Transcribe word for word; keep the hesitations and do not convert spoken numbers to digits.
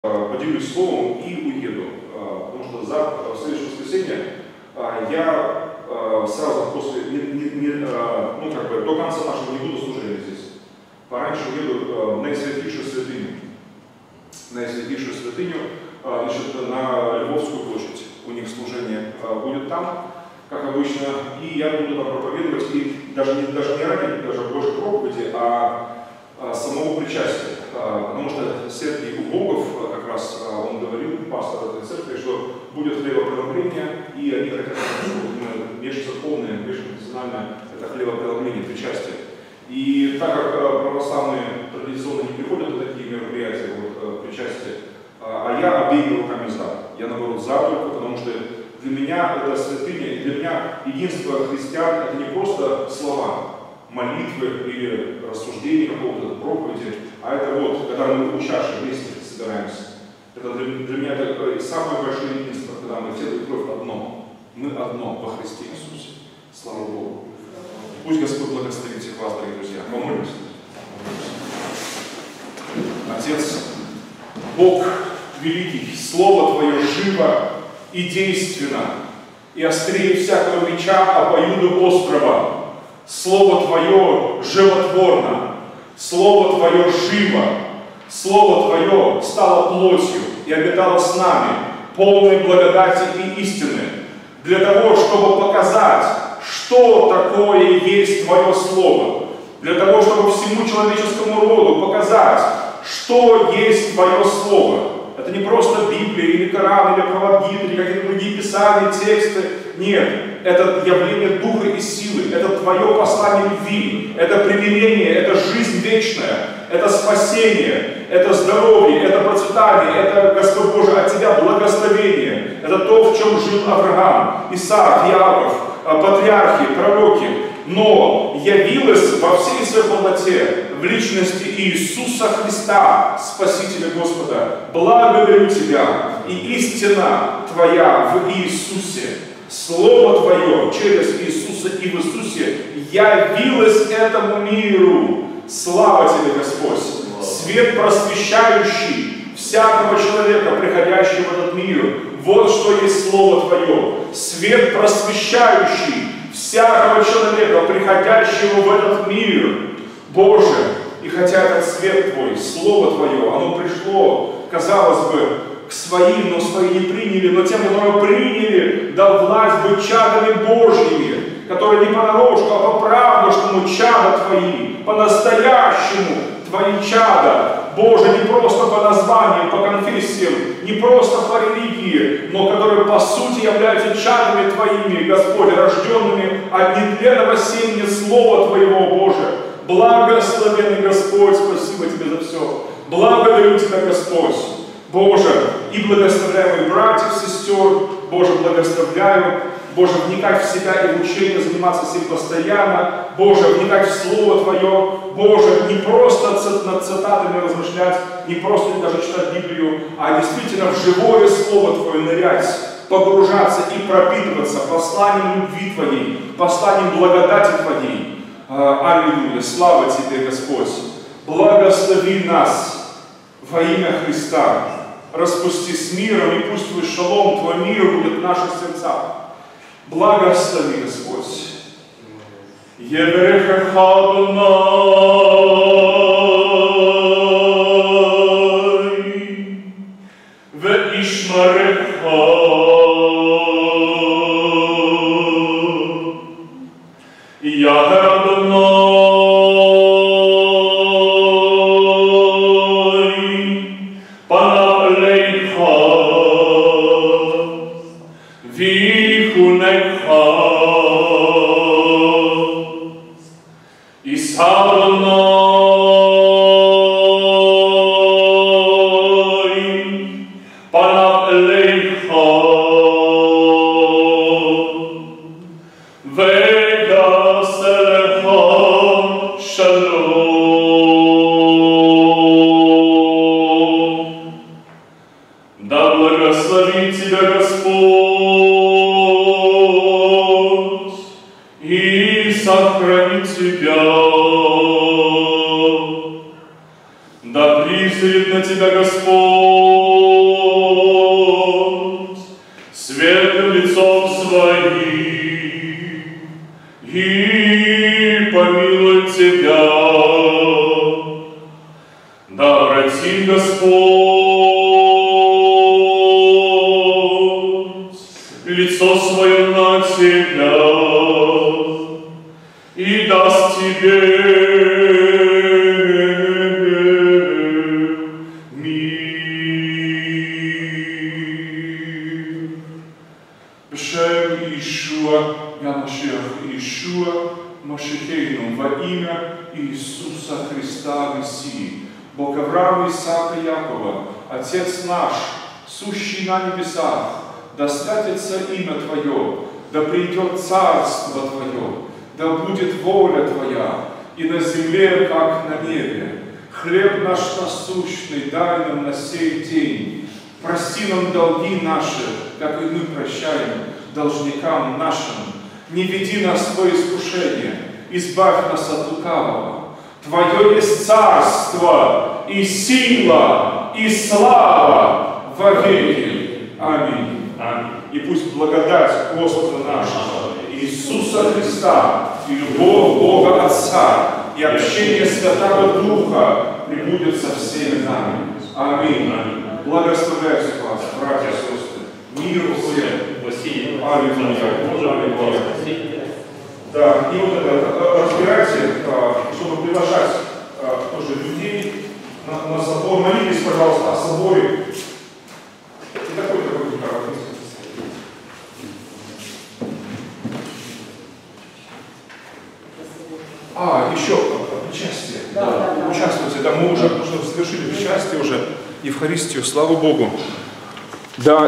поделюсь словом и уеду, потому что за, в следующее воскресенье я сразу после, не, не, не, ну, как бы, до конца нашего не буду служения здесь. Пораньше уеду на святейшую святыню, на святейшую святыню, значит, на Львовскую площадь. У них служение будет там, как обычно, и я буду там проповедовать, и даже не, даже не ради даже Божьей проповеди, а самого причастия. Потому что Сергей Убогов, как раз он говорил, пастор этой церкви, что будет хлебопреломление, и они хотят, чтобы межцерковное, межконфессиональное, это хлебопреломление, причастие. И так как православные традиционно не приходят на такие мероприятия, вот, причастия, а я обеими руками за. Я, наоборот, за только, потому что для меня это святыня, и для меня единство христиан это не просто слова, молитвы или рассуждения какого-то проповеди, а это вот, когда мы у чаши вместе собираемся. Это для, для меня это самое большое единство, когда мы тело и кровь одно. Мы одно во Христе Иисусе. Слава Богу. Пусть Господь благословит всех вас, дорогие друзья. Помолимся. Отец, Бог великий, Слово Твое живо и действенно, и острее всякого меча обоюдоострого. Слово Твое животворно, Слово Твое живо, Слово Твое стало плотью и обитало с нами, полной благодати и истины, для того, чтобы показать, что такое есть Твое Слово, для того, чтобы всему человеческому роду показать, что есть Твое Слово. Это не просто Библия, или Коран, или Правдит, или какие-то другие писания, тексты. Нет, это явление Духа и силы, это Твое послание любви, это примирение, это жизнь вечная, это спасение, это здоровье, это процветание, это, Господь Боже, от Тебя благословение. Это то, в чем жил Авраам, Исаак, Иаков, патриархи, пророки. Но явилось во всей своей полноте в личности Иисуса Христа, Спасителя Господа. Благодарю Тебя, и истина Твоя в Иисусе, Слово Твое через Иисуса и в Иисусе явилось этому миру. Слава Тебе, Господь! Свет просвещающий всякого человека, приходящего в этот мир. Вот что есть Слово Твое. Свет просвещающий всякого человека, приходящего в этот мир. Боже, и хотя этот свет Твой, Слово Твое, оно пришло, казалось бы, к своим, но свои не приняли, но тем, которые приняли, дал власть быть чадами Божьими, которые не понарошку, а по правдушному чада Твои, по-настоящему Твои чада. Боже, не просто по названиям, по конфессиям, не просто по религии, но которые по сути являются чадами Твоими, Господь, рожденными от нетленного семени Слова Твоего, Боже. Благословенный Господь, спасибо Тебе за все. Благодарю Тебя, Господь. Боже, и благословляю моих братьев, сестер, Боже, благословляю, Боже, вникать в себя и в учение, заниматься всем постоянно, Боже, вникать в Слово Твое, Боже, не просто над цитатами размышлять, не просто даже читать Библию, а действительно в живое Слово Твое нырять, погружаться и пропитываться посланием любви Твоей, посланием благодати Твоей. Аллилуйя, слава Тебе, Господь. Благослови нас во имя Христа. Распусти с миром, и пусть Твой шалом, Твой мир будет в наших сердцах. Благослови, Господь. Еврехеха Адонай, веишмареха, Яхе Адонай, панав лейха, вихунеха, да благословит Тебя Господь и сохранит Тебя. Да призрит на Тебя Господь Отец наш, сущий на небесах, да святится имя Твое, да придет царство Твое, да будет воля Твоя, и на земле, как на небе. Хлеб наш насущный дай нам на сей день. Прости нам долги наши, как и мы прощаем должникам нашим. Не веди нас в свое искушение, избавь нас от лукавого. Твое есть царство, и сила, и слава во веки. Аминь. Аминь. И пусть благодать Господа нашего Иисуса Христа и любовь Бога Отца и общение Святого Духа пребудет со всеми нами. Аминь. Аминь. Благословляю вас, братья и сестры. Мир всем. Аллилуйя. Да, и вот это разбирайте, чтобы приглашать тоже людей на, на собор. Молитесь, пожалуйста, о соборе. И такой такой гитар. А, еще причастие. Да, да, да. Участвуйте. Да, мы уже, уже совершили причастие, уже Евхаристию, слава Богу. Да.